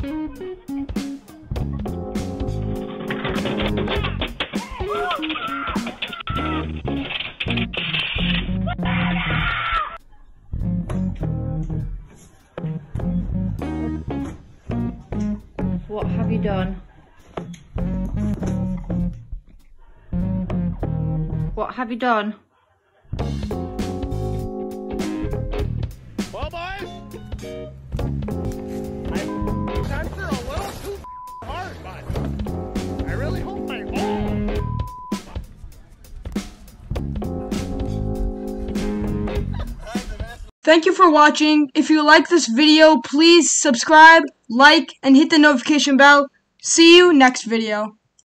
What have you done? What have you done? Well, boys, I'm for a little too hard, but I really hope I Thank you for watching. If you like this video, please subscribe, like, and hit the notification bell. See you next video.